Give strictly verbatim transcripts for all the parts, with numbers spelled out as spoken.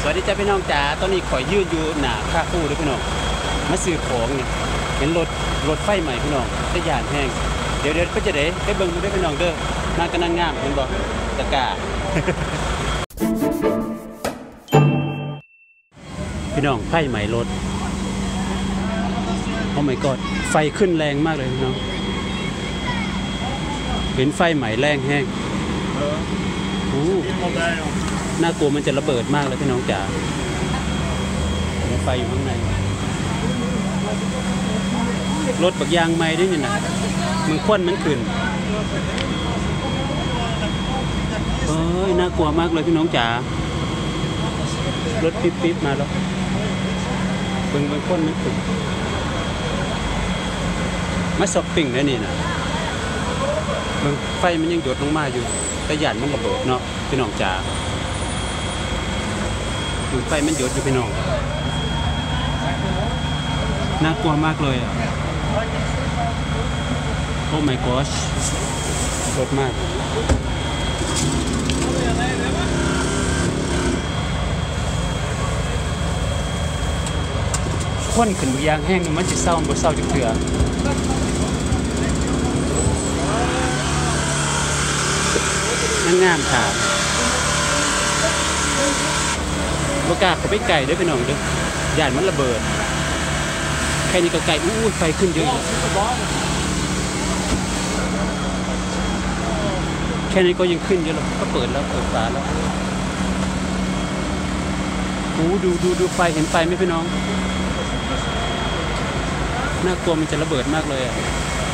สวัสดีจ้าพี่น้องจ๋าตอนนี้ข่อยยืดอยู่หนาคาฟูด้วยพี่น้องมาซื้อของเนี่ยเห็นรถรถไฟใหม่พี่น้องได้ยานแห้งเดี๋ยวเดี๋ยวไปจะได้ไปเบิ่งด้วยพี่น้องเด้อนางกำลังงามเห็นบ่ตะกา พี่น้องไฟใหม่รถโอ้ my god ไฟขึ้นแรงมากเลยพี่น้องเห็นไฟใหม่แรงแห้งโอ้น่ากลัวมันจะระเบิดมากเลยพี่น้องจ๋ามีไฟอยู่ข้างในรถปักยางไม้ด้วยนี่นะมันควันมันขึ้นเอ้ยน่ากลัวมากเลยพี่น้องจ๋ารถปิ๊บปิ๊บมาแล้วเบิ่งเบิ่งควันมันขึ้นมาช้อปปิ้งแล้วนี่นะเบิ่งไฟมันยังหยดลงมาอยู่แต่หยาดมันระเบิดเนาะพี่น้องจ๋าไฟมันหยดอยู่พี่น้องน่ากลัวมากเลยอ่ะโอ้ my gosh รถมากควันขึ้นบางอย่างแห้งมันจะเศร้าบ่เศร้าจังเถื่องามค่ะบกล้าเขาไปไก่ด้วยพี่น้องด้วยหยาดมันระเบิดแค่นี้ก็ไก่อู้ไฟขึ้นเยอะแค่นี้ก็ยังขึ้นเยอะแล้วก็เปิดแล้วเปิดฝาแล้วโอ้ดูดูดูไฟเห็นไฟไหมพี่น้องน่ากลัวมันจะระเบิดมากเลยอ่ะ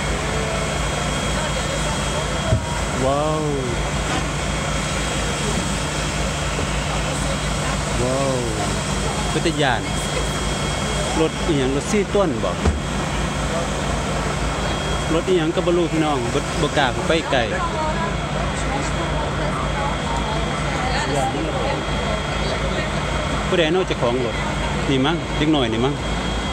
ว้าวว้าวพุทธญาณรถอีหยังรถซี่ต้นบอกรถอีหยังก็บรรลุพี่น้องบกล้าไปไกลผู้ใดนอกจากของรถนี่มั้งเล็กหน่อยนี่มั้ง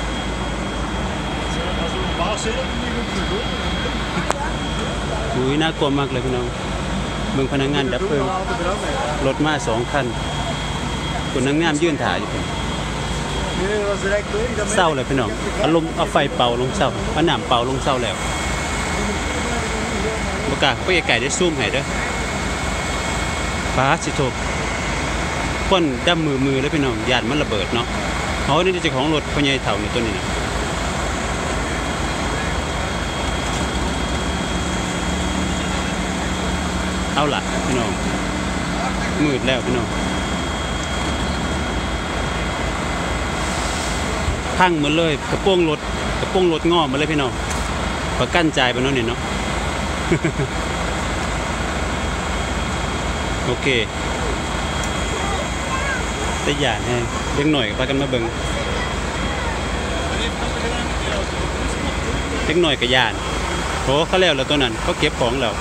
อุ้ยน่ากลัวมากเลยพี่น้องเมืองพนักงานดับเพลิงรถมาสองคันคนนั่งงามยื่นถ่ายอยู่เศร้าเลยพี่น้องเอาลมเอาไฟเป่าลงเศร้าเอาหนามเป่าลงเศร้าแล้วประกาศไปไก่ได้ซูมให้เด้อฟ้าสิโถควันดำมือมือแล้วพี่น้องยานมันระเบิดเนาะเขานี่จะของรถพญายเถ่าในตัวนี้นะเอาล่ะพี่น้องมืดแล้วพี่น้องพังหมดเลยกระโปรงรถกระโปรงรถงอมาเลยพี่น้องประกันใจไปโน่นนี่เนาะ โอเคแต่หยาดแห้งเล็กหน่อยพากันมาเบิ่งเล็กหน่อยกับหยาดโอ้เขาแล้วแล้วตัวนั้นเขาเก็บของแล้ว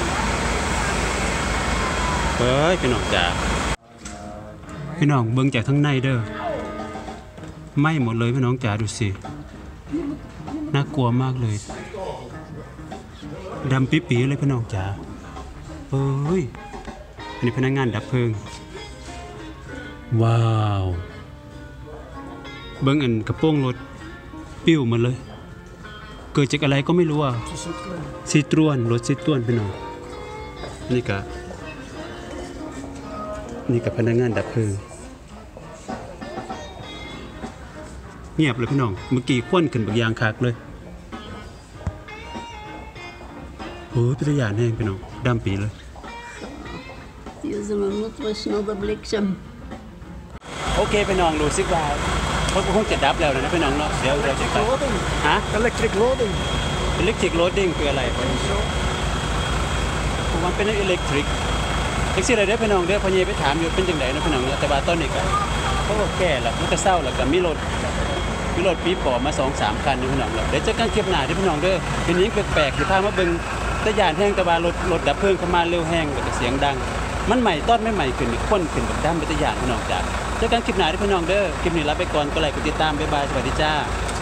เฮ้ยพี่น้องจ๋าพี่น้องเบิ่งจากทั้งในเด้อไหม้หมดเลยพี่น้องจ๋าดูสิน่ากลัวมากเลยดำปิ๊ๆเลยพี่น้องจ๋าเฮ้ยอันนี้พนักงานดับเพลิงว้าวเบิ้งอันกระโปรงรถปิ้วหมดเลยเกิดจากอะไรก็ไม่รู้อ่ะซีตรวนรถซีตรวนพี่น้องนี่กะนี่กับพนักงานดับเพลิงเงียบเลยพี่น้องเมื่อกี้ควันขึ้นบางยางคักเลยโอ้ยพิทยาแห้งพี่น้องดำปีเลยโอเคพี่น้องรู้สึกว่าเขาคงจะดับแล้วนะพี่น้องเนาะเดี๋ยวเราจะไปฮะ electric loading electric loading คืออะไรมันเป็นอิเล็กทริกแท็กซี่อะไรได้พี่น้องเดี๋ยวพอเย่ไปถามอยู่เป็นจังไดนะพี่น้องแต่ว่าตอนนี้ก็เขาก็แก่แล้วมันก็เศร้าแล้วก็มีรถมีรถปีปอมาสองสามคันอยู่พี่น้องแล้วเดี๋ยวจะกันเก็บหนาที่พี่น้องเด้อทีนี้แปลกๆที่พามาเบิ่งตะยานแห้งตะบารถรถดับเพลิงเข้ามาเร็วแห้งแล้วก็เสียงดังมันใหม่ต้นไม่ใหม่ขึ้นข้นขึ้นแบบด้ามเป็นตะยานพี่น้องจ้าเจอกันคลิปหนาที่พี่น้องเด้อคลิปนี้ลาไปก่อนก็ไลค์กดติดตามบ๊ายบายสวัสดีจ้า